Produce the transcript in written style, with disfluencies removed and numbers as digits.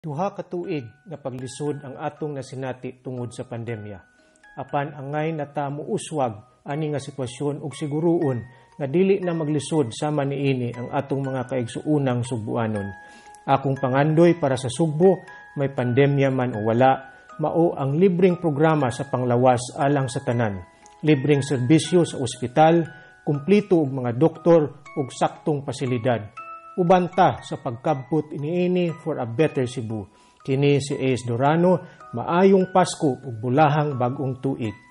Duha ka tuig nga paglisod ang atong nasinati tungod sa pandemya. Apan angay natamo uswag ani nga sitwasyon ug siguruon nga dili na maglisod sama niini ang atong mga kaigsuunang Cebuanon. Akong pangandoy para sa Sugbo, may pandemya man o wala, mao ang libreng programa sa panglawas alang sa tanan. Libreng serbisyo sa ospital, kumplito og mga doktor ug saktong pasilidad. Ubanta sa pagkabput iniini for a better Cebu. Kini si Durano, maayong Pasko ug bulahang bag-ong tuig.